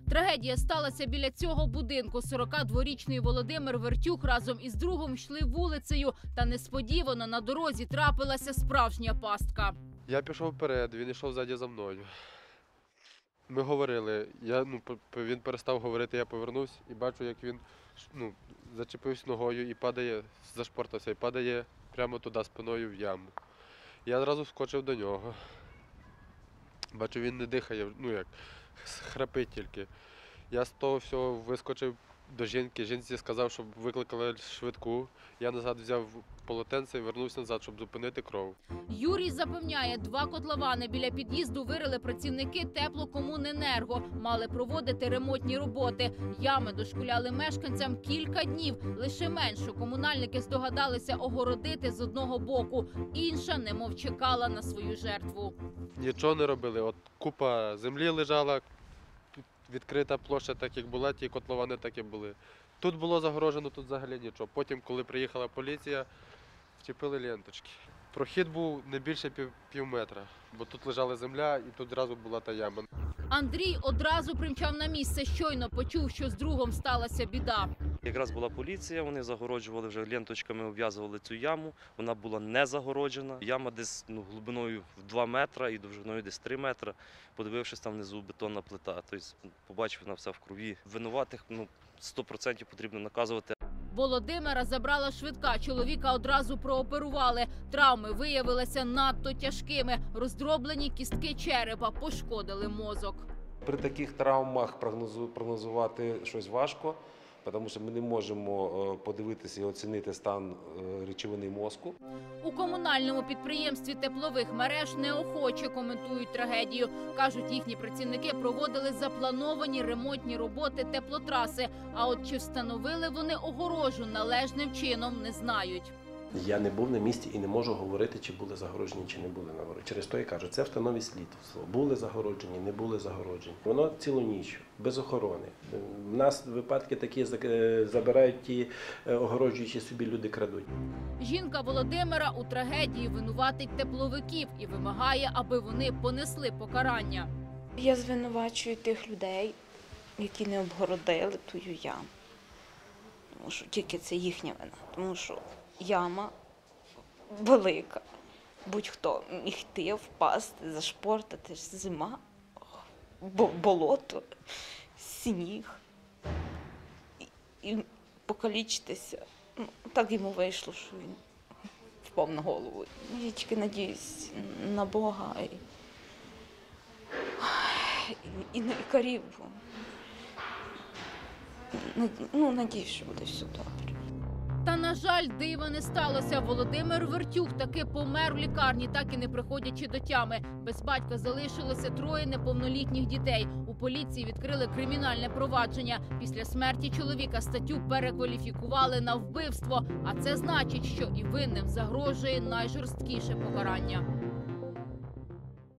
Трагедія сталася біля цього будинку. 42-річний Володимир Вертюх разом із другом йшли вулицею. Та несподівано на дорозі трапилася справжня пастка. Я пішов вперед, він йшов ззаді за мною. Ми говорили, він перестав говорити, я повернувся і бачу, як він зачепився ногою і падає, зашпортався і падає прямо туди спиною в яму. Я одразу вскочив до нього. Бачу, він не дихає, храпить тільки. Я з того всього вискочив до жінки. Жінці сказав, щоб викликали швидку. Я назад взяв полотенце і вернувся назад, щоб зупинити кров. Юрій запевняє, 2 котловани біля під'їзду вирили працівники Теплокомуненерго. Мали проводити ремонтні роботи. Ями дошкуляли мешканцям кілька днів. Лише меншу комунальники здогадалися огородити з одного боку. Інша немов чекала на свою жертву. Нічого не робили. От купа землі лежала, відкрита площа так, як була, ті котловани так і були. Тут було загорожено, тут взагалі нічого. Потім, коли приїхала поліція, вчепили ленточки. Прохід був не більше пів метра, бо тут лежала земля і тут одразу була та яма. Андрій одразу примчав на місце, щойно почув, що з другом сталася біда. Якраз була поліція, вони загороджували, вже ленточками обв'язували цю яму. Вона була не загороджена. Яма десь глибиною в 2 метри і довжиною десь 3 метри. Подивившись, там внизу бетонна плита. Тобто побачив, вона вся в крові. Винуватих 100% потрібно наказувати. Володимира забрала швидка. Чоловіка одразу прооперували. Травми виявилися надто тяжкими. Роздроблені кістки черепа, пошкодили мозок. При таких травмах прогнозувати щось важко, тому що ми не можемо подивитися і оцінити стан речовини мозку. У комунальному підприємстві теплових мереж неохоче коментують трагедію. Кажуть, їхні працівники проводили заплановані ремонтні роботи теплотраси. А от чи встановили вони огорожу належним чином, не знають. Я не був на місці і не можу говорити, чи були загороджені, чи не були загороджені. Через то я кажу, це встановить слідство. Були загороджені, не були загороджені. Воно цілу ніч, без охорони. У нас випадки такі, забирають ті огороджуючі собі, люди крадуть. Жінка Володимира у трагедії винуватить тепловиків і вимагає, аби вони понесли покарання. Я звинувачую тих людей, які не обгородили ту яму. Тому що тільки це їхня вина. Тому що яма велика. Будь-хто міг йти, впасти, зашпортати, зима, болото, сніг і покалічитися. Так йому вийшло, що він впав на голову. Я тільки надіюсь на Бога і на лікарів. Надіюсь, що буде все добре. Та, на жаль, дива не сталося. Володимир Вертюх таки помер в лікарні, так і не приходячи до тями. Без батька залишилося 3 неповнолітніх дітей. У поліції відкрили кримінальне провадження. Після смерті чоловіка статтю перекваліфікували на вбивство. А це значить, що і винним загрожує найжорсткіше покарання.